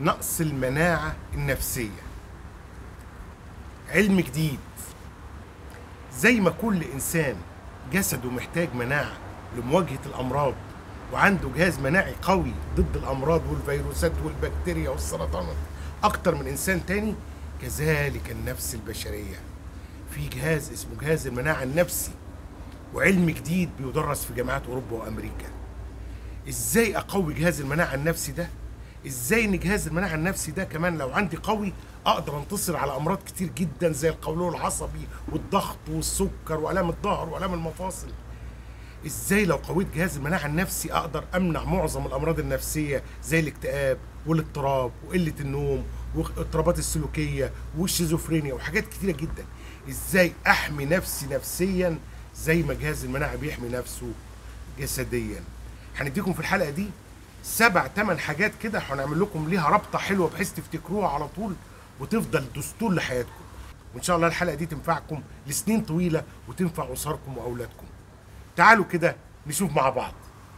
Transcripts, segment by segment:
نقص المناعة النفسية. علم جديد. زي ما كل إنسان جسده محتاج مناعة لمواجهة الأمراض وعنده جهاز مناعي قوي ضد الأمراض والفيروسات والبكتيريا والسرطانات أكتر من إنسان تاني، كذلك النفس البشرية في جهاز اسمه جهاز المناعة النفسي، وعلم جديد بيدرس في جامعات أوروبا وأمريكا. إزاي أقوي جهاز المناعة النفسي ده؟ إزاي إن جهاز المناعة النفسي ده كمان لو عندي قوي أقدر أنتصر على أمراض كتير جدا زي القولون العصبي والضغط والسكر وآلام الظهر وآلام المفاصل. إزاي لو قويت جهاز المناعة النفسي أقدر أمنع معظم الأمراض النفسية زي الاكتئاب والاضطراب وقلة النوم والاضطرابات السلوكية والشيزوفرينيا وحاجات كتيرة جدا. إزاي أحمي نفسي نفسيا زي ما جهاز المناعة بيحمي نفسه جسديا. هنديكم في الحلقة دي 7-8 حاجات كده هنعمل لكم ليها رابطة حلوة بحيث تفتكروها على طول وتفضل دستور لحياتكم، وإن شاء الله الحلقة دي تنفعكم لسنين طويلة وتنفع أسركم وأولادكم. تعالوا كده نشوف مع بعض.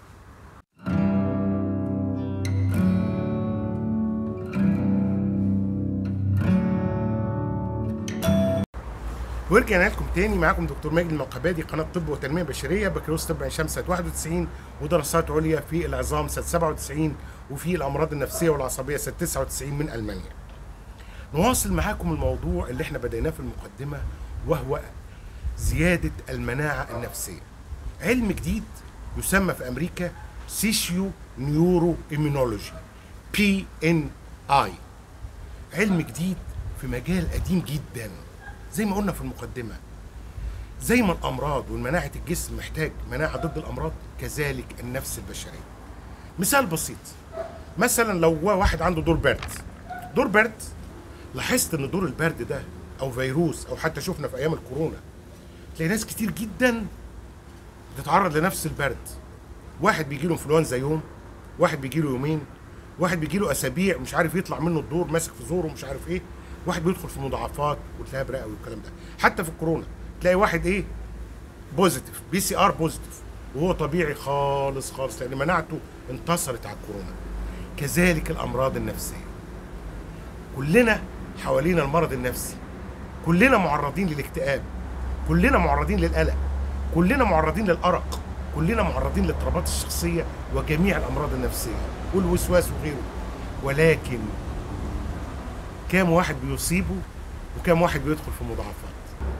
ورجعنا لكم تاني، معاكم دكتور ماجد المقبادي، قناه طب وتنميه بشريه، بكالوريوس طب عين شمس سنه 91 ودراسات عليا في العظام سنه 97 وفي الامراض النفسيه والعصبيه سنه 99 من المانيا. نواصل معاكم الموضوع اللي احنا بدأناه في المقدمه وهو زياده المناعه النفسيه. علم جديد يسمى في امريكا سيشيو نيورو ايمينولوجي PNI. علم جديد في مجال قديم جدا. زي ما قلنا في المقدمة، زي ما الأمراض والمناعة الجسم محتاج مناعة ضد الأمراض، كذلك النفس البشرية. مثال بسيط، مثلا لو واحد عنده دور برد، لاحظت ان دور البرد ده او فيروس او حتى شفنا في ايام الكورونا تلاقي ناس كتير جدا بتتعرض لنفس البرد. واحد بيجيله انفلونزا يوم، واحد بيجيله يومين، واحد بيجيله اسابيع مش عارف يطلع منه الدور، ماسك في زوره مش عارف ايه، واحد بيدخل في مضاعفات والتهاب رئوي والكلام ده. حتى في الكورونا تلاقي واحد بوزيتيف PCR بوزيتيف وهو طبيعي خالص لان مناعته انتصرت على الكورونا. كذلك الامراض النفسيه، كلنا حوالينا المرض النفسي، كلنا معرضين للاكتئاب، كلنا معرضين للقلق، كلنا معرضين للارق، كلنا معرضين للاضطرابات الشخصيه وجميع الامراض النفسيه والوسواس وغيره. ولكن كام واحد بيصيبه وكام واحد بيدخل في مضاعفات.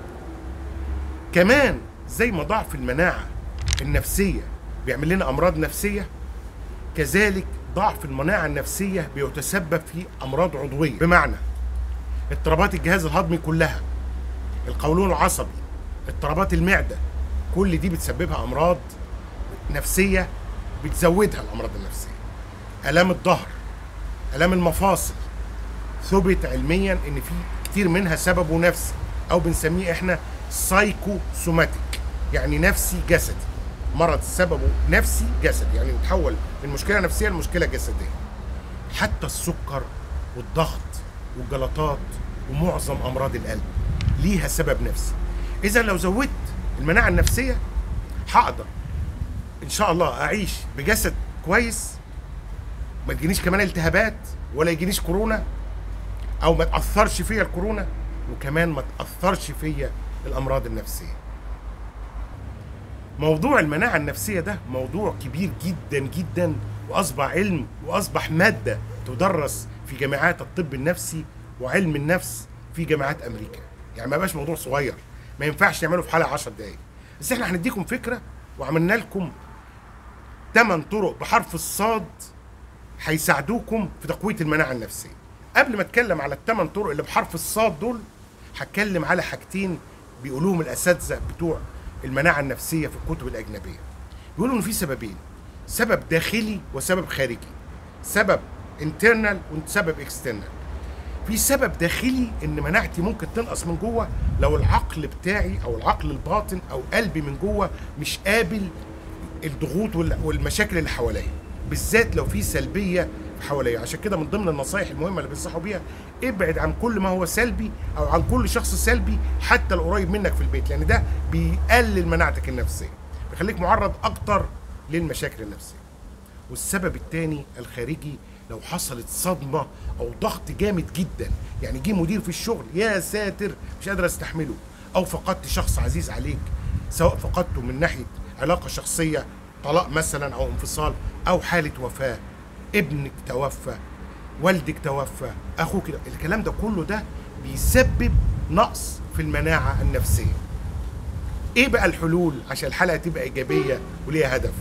كمان زي ما ضعف المناعة النفسية بيعمل لنا أمراض نفسية، كذلك ضعف المناعة النفسية بيتسبب في أمراض عضوية، بمعنى اضطرابات الجهاز الهضمي كلها، القولون العصبي، اضطرابات المعدة، كل دي بتسببها أمراض نفسية بتزودها الأمراض النفسية. آلام الظهر، آلام المفاصل، ثبت علميا ان في كتير منها سببه نفسي او بنسميه احنا سايكوسوماتيك، يعني نفسي جسدي. مرض سببه نفسي جسدي، يعني يتحول من مشكله نفسيه لمشكله جسديه. حتى السكر والضغط والجلطات ومعظم امراض القلب ليها سبب نفسي. اذا لو زودت المناعه النفسيه هقدر ان شاء الله اعيش بجسد كويس، ما تجينيش كمان التهابات ولا يجينيش كورونا، او ما تاثرش فيا الكورونا، وكمان ما تاثرش فيا الامراض النفسيه. موضوع المناعه النفسيه ده موضوع كبير جدا جدا، واصبح علم واصبح ماده تدرس في جامعات الطب النفسي وعلم النفس في جامعات امريكا. يعني ما بقاش موضوع صغير، ما ينفعش نعمله في حلقه 10 دقائق. بس احنا هنديكم فكره وعملنا لكم 8 طرق بحرف الصاد هيساعدوكم في تقويه المناعه النفسيه. قبل ما اتكلم على ال8 طرق اللي بحرف الصاد دول، هتكلم على حاجتين بيقولوهم الاساتذه بتوع المناعه النفسيه في الكتب الاجنبيه. بيقولوا ان في سببين، سبب داخلي وسبب خارجي، سبب انترنال وسبب اكسترنال. في سبب داخلي ان مناعتي ممكن تنقص من جوه لو العقل بتاعي او العقل الباطن او قلبي من جوه مش قابل الضغوط والمشاكل اللي حواليا، بالذات لو في سلبيه حواليا. عشان كده من ضمن النصايح المهمه اللي بينصحوا بيها، ابعد عن كل ما هو سلبي او عن كل شخص سلبي حتى القريب منك في البيت، لان ده بيقلل مناعتك النفسيه، بيخليك معرض اكتر للمشاكل النفسيه. والسبب الثاني الخارجي لو حصلت صدمه او ضغط جامد جدا، يعني جه مدير في الشغل يا ساتر مش قادر استحمله، او فقدت شخص عزيز عليك، سواء فقدته من ناحيه علاقه شخصيه، طلاق مثلا او انفصال، او حاله وفاه، ابنك توفى، والدك توفى، اخوك، الكلام ده كله ده بيسبب نقص في المناعه النفسيه. ايه بقى الحلول عشان الحلقه تبقى ايجابيه وليها هدف؟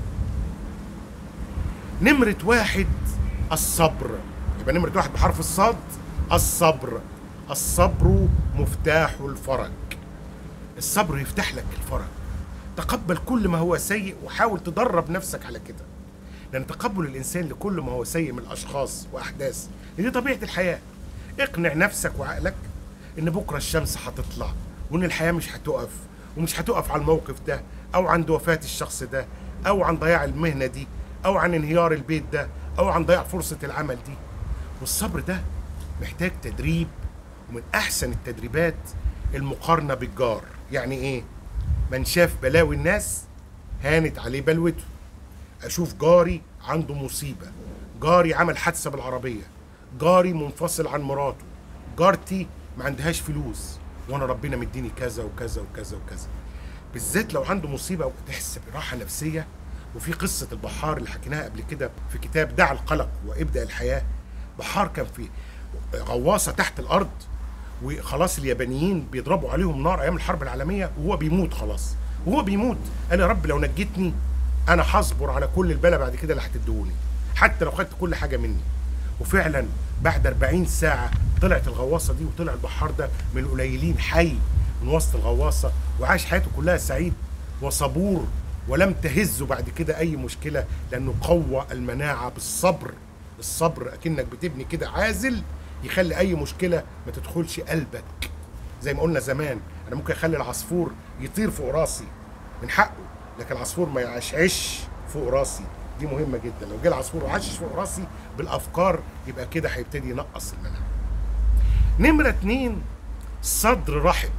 نمرة واحد الصبر. يبقى نمرة واحد بحرف الصاد الصبر. الصبر مفتاح الفرج. الصبر يفتح لك الفرج. تقبل كل ما هو سيء وحاول تدرب نفسك على كده، لأن تقبل الإنسان لكل ما هو سيء من الأشخاص وأحداث دي طبيعة الحياة. اقنع نفسك وعقلك إن بكرة الشمس هتطلع، وإن الحياة مش هتقف، ومش هتقف على الموقف ده، أو عند وفاة الشخص ده، أو عن ضياع المهنة دي، أو عن انهيار البيت ده، أو عن ضياع فرصة العمل دي. والصبر ده محتاج تدريب، ومن أحسن التدريبات المقارنة بالجار. يعني إيه؟ من شاف بلاوي الناس هانت عليه بلوته. أشوف جاري عنده مصيبة، جاري عمل حادثة بالعربية، جاري منفصل عن مراته، جارتي ما عندهاش فلوس، وأنا ربنا مديني كذا وكذا وكذا وكذا. بالذات لو عنده مصيبة وتحس براحة نفسية. وفي قصة البحار اللي حكيناها قبل كده في كتاب دع القلق وابدأ الحياة. بحار كان في غواصة تحت الأرض، وخلاص اليابانيين بيضربوا عليهم نار أيام الحرب العالمية، وهو بيموت خلاص. وهو بيموت قال يا رب لو نجيتني أنا هصبر على كل البلا بعد كده اللي هتدوني، حتى لو خدت كل حاجة مني. وفعلا بعد 40 ساعة طلعت الغواصة دي، وطلع البحار ده من القليلين حي من وسط الغواصة، وعاش حياته كلها سعيد وصبور، ولم تهزه بعد كده أي مشكلة، لأنه قوى المناعة بالصبر. الصبر أكنك بتبني كده عازل يخلي أي مشكلة ما تدخلش قلبك. زي ما قلنا زمان، أنا ممكن أخلي العصفور يطير فوق راسي من حقه، لكن العصفور ما يعشعش فوق راسي. دي مهمة جدا. لو جه العصفور وعشش فوق راسي بالأفكار يبقى كده هيبتدي ينقص المناعة. نمرة 2 صدر رحب.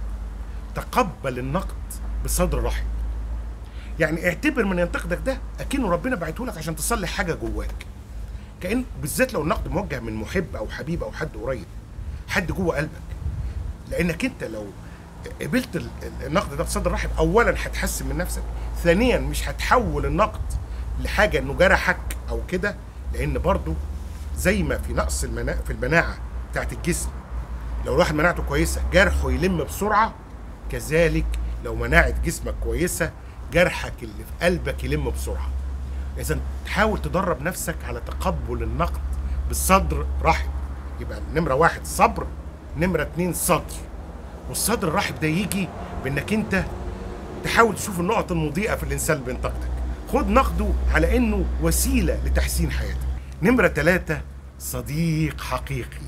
تقبل النقد بصدر رحب. يعني اعتبر من ينتقدك ده اكنه ربنا بعته لك عشان تصلح حاجه جواك. كأن بالذات لو النقد موجه من محب او حبيب او حد قريب، حد جوه قلبك. لانك انت لو قبلت النقد ده بصدر رحب، اولا هتحسن من نفسك، ثانيا مش هتحول النقد لحاجه انه جرحك او كده. لان برضو زي ما في نقص في المناعه بتاعت الجسم، لو الواحد مناعته كويسه جرحه يلم بسرعه، كذلك لو مناعه جسمك كويسه جرحك اللي في قلبك يلم بسرعه. اذا تحاول تدرب نفسك على تقبل النقد بالصدر رحب. يبقى نمره 1 صبر، نمره 2 صدر. والصدر الرحب ده يجي بانك انت تحاول تشوف النقط المضيئه في الانسان اللي بينتقدك، خد نقده على انه وسيله لتحسين حياتك. نمره 3 صديق حقيقي.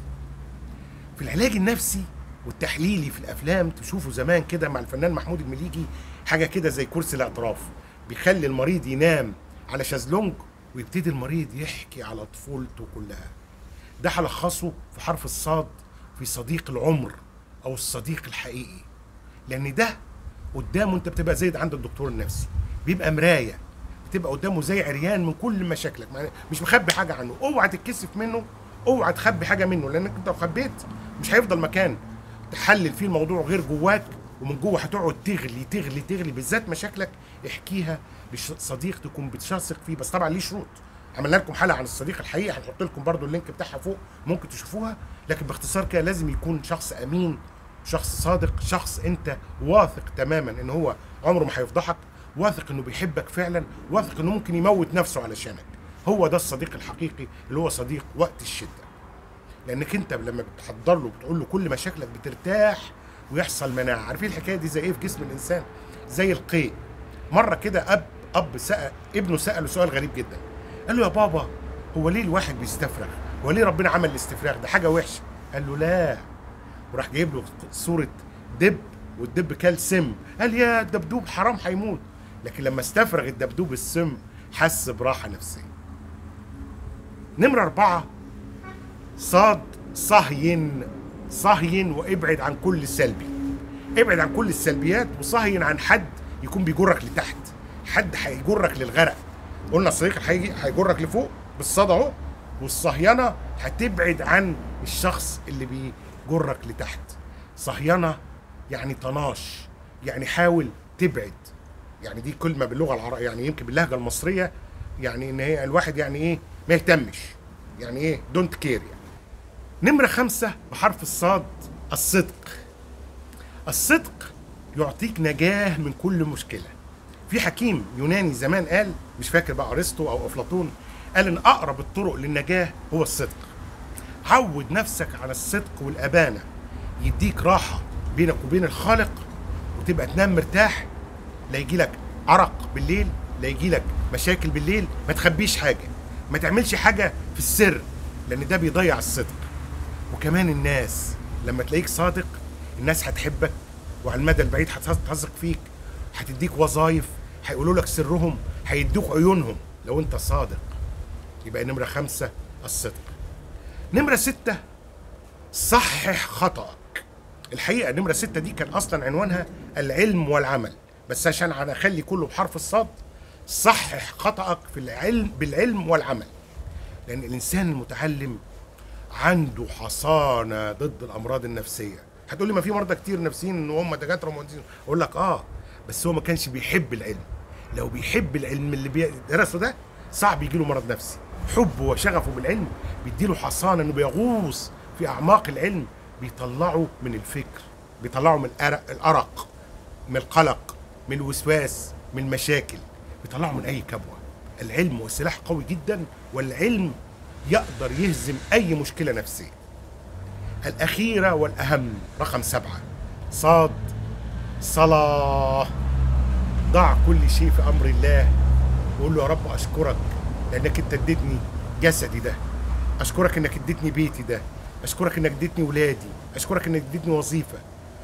في العلاج النفسي والتحليلي في الافلام تشوفوا زمان كده مع الفنان محمود المليجي حاجه كده زي كرسي الاعتراف، بيخلي المريض ينام على شازلونج ويبتدي المريض يحكي على طفولته كلها. ده هلخصه في حرف الصاد في صديق العمر او الصديق الحقيقي. لان ده قدامه انت بتبقى زي عند الدكتور النفسي، بيبقى مرايه، بتبقى قدامه زي عريان من كل مشاكلك، مش مخبي حاجه عنه. اوعى تتكسف منه، اوعى تخبي حاجه منه، لانك انت لو خبيت مش هيفضل مكان تحلل فيه الموضوع غير جواك، ومن جوه هتقعد تغلي تغلي تغلي. بالذات مشاكلك احكيها لصديق تكون بتثق فيه، بس طبعا ليه شروط. عملنا لكم حلقه عن الصديق الحقيقي، هنحط لكم برضو اللينك بتاعها فوق ممكن تشوفوها. لكن باختصار كده لازم يكون شخص امين، شخص صادق، شخص انت واثق تماما ان هو عمره ما هيفضحك، واثق انه بيحبك فعلا، واثق انه ممكن يموت نفسه علشانك. هو ده الصديق الحقيقي اللي هو صديق وقت الشده. لانك انت لما بتحضر له بتقول له كل مشاكلك بترتاح ويحصل مناعه. عارفين الحكايه دي زي ايه في جسم الانسان؟ زي القيء. مره كده اب سأل ابنه، ساله سؤال غريب جدا، قال له يا بابا هو ليه الواحد بيستفرغ؟ هو ليه ربنا عمل الاستفراغ ده حاجه وحشه؟ قال له لا. وراح جايب له صوره دب، والدب كل سم، قال يا الدبدوب حرام هيموت. لكن لما استفرغ الدبدوب السم حس براحه نفسيه. نمره 4 صاد صهين. صهين وابعد عن كل سلبي. ابعد عن كل السلبيات، وصهين عن حد يكون بيجرك لتحت، حد هيجرك للغرق. قلنا الصديق هيجرك لفوق بالصدى اهو، والصهينه هتبعد عن الشخص اللي بيجرك لتحت. صهينه يعني طناش، يعني حاول تبعد. يعني دي كلمه باللغه العربيه، يعني يمكن باللهجه المصريه، يعني ان هي الواحد يعني ايه ما يهتمش، يعني ايه دونت كير يعني. نمره 5 بحرف الصاد، الصدق. الصدق يعطيك نجاه من كل مشكله. في حكيم يوناني زمان قال، مش فاكر بقى ارسطو او افلاطون، قال ان اقرب الطرق للنجاه هو الصدق. عود نفسك على الصدق والامانه، يديك راحه بينك وبين الخالق، وتبقى تنام مرتاح. لا يجي لك عرق بالليل، لا يجي لك مشاكل بالليل. ما تخبيش حاجه، ما تعملش حاجه في السر، لان ده بيضيع الصدق. وكمان الناس لما تلاقيك صادق، الناس هتحبك، وعلى المدى البعيد هتثق فيك، هتديك وظايف، هيقولوا لك سرهم، هيدوك عيونهم لو انت صادق. يبقى نمرة 5 الصدق. نمرة 6 صحح خطأك. الحقيقة نمرة 6 دي كان أصلا عنوانها العلم والعمل، بس عشان أخلي كله بحرف الصاد، صحح خطأك في العلم، بالعلم والعمل. لأن الإنسان المتعلم عنده حصانة ضد الأمراض النفسية. هتقول لي ما في مرضى كتير نفسيين ان هم دكاتره ومهندسين، اقول لك بس هو ما كانش بيحب العلم. لو بيحب العلم اللي بيدرسه ده، صعب يجي له مرض نفسي. حبه وشغفه بالعلم بيديله حصانه انه بيغوص في اعماق العلم، بيطلعه من الفكر، بيطلعه من الارق، من القلق، من الوسواس، من المشاكل، بيطلعه من اي كبوه. العلم هو سلاح قوي جدا، والعلم يقدر يهزم اي مشكله نفسيه. الأخيرة والأهم رقم 7 صاد، صلاة. ضع كل شيء في أمر الله، وقول له يا رب أشكرك لأنك أنت اديتني جسدي ده، أشكرك إنك اديتني بيتي ده، أشكرك إنك اديتني ولادي، أشكرك إنك اديتني وظيفة.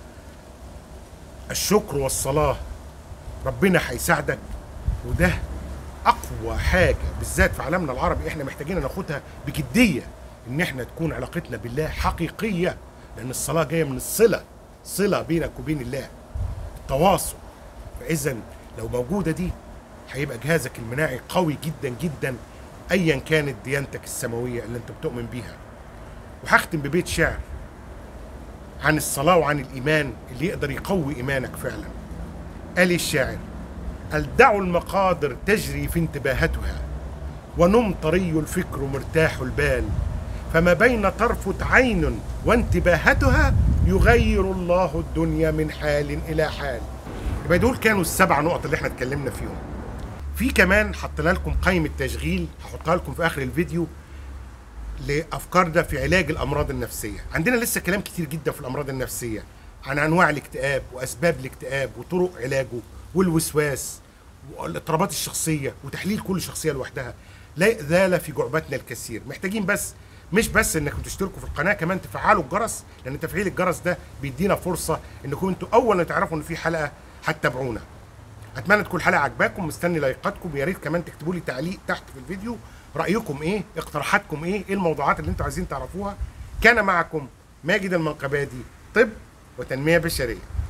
الشكر والصلاة ربنا هيساعدك، وده أقوى حاجة بالذات في عالمنا العربي إحنا محتاجين ناخدها بجدية، ان احنا تكون علاقتنا بالله حقيقيه. لان الصلاه جايه من الصله، صله بينك وبين الله، التواصل. فاذا لو موجوده دي، هيبقى جهازك المناعي قوي جدا جدا، ايا كانت ديانتك السماويه اللي انت بتؤمن بيها. وهختم ببيت شعر عن الصلاه وعن الايمان اللي يقدر يقوي ايمانك فعلا. قال الشاعر: الدع المقادر تجري في انتباهتها، ونم طري الفكر مرتاح البال، فما بين طرفة عين وانتباهتها يغير الله الدنيا من حال إلى حال. يبقى دول كانوا ال7 نقط اللي احنا اتكلمنا فيهم. في كمان حطينا لكم قائمة تشغيل هحطها لكم في آخر الفيديو لأفكارنا في علاج الأمراض النفسية. عندنا لسه كلام كتير جدا في الأمراض النفسية، عن أنواع الاكتئاب وأسباب الاكتئاب وطرق علاجه والوسواس والاضطرابات الشخصية وتحليل كل شخصية لوحدها. لا زال في جعبتنا الكثير. محتاجين مش بس انكم تشتركوا في القناه، كمان تفعلوا الجرس، لان تفعيل الجرس ده بيدينا فرصه انكم انتوا اول ما تعرفوا ان في حلقه هتتابعونا. اتمنى تكون الحلقه عجباكم، مستني لايكاتكم. يا ريت كمان تكتبوا لي تعليق تحت في الفيديو، رايكم ايه، اقتراحاتكم ايه الموضوعات اللي انتوا عايزين تعرفوها. كان معكم ماجد المنقبادي، طب وتنميه بشريه.